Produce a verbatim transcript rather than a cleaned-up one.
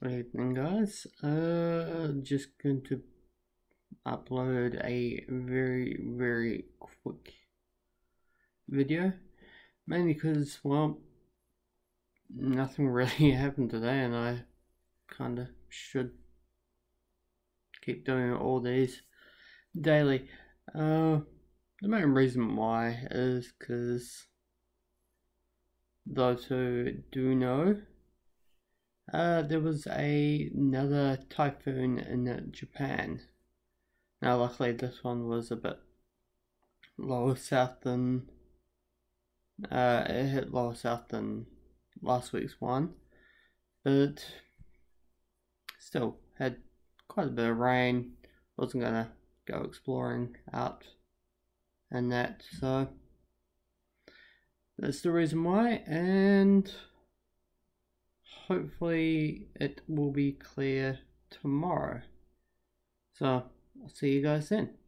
Evening, guys. Uh, just going to upload a very, very quick video, mainly because, well, nothing really happened today, and I kind of should keep doing all these daily. Uh, the main reason why is because those who do know, Uh, there was a, another typhoon in Japan. Now, luckily, this one was a bit lower south than uh, it hit lower south than last week's one, but still had quite a bit of rain. Wasn't gonna go exploring out and that, so that's the reason why. And hopefully it will be clear tomorrow. So I'll see you guys then.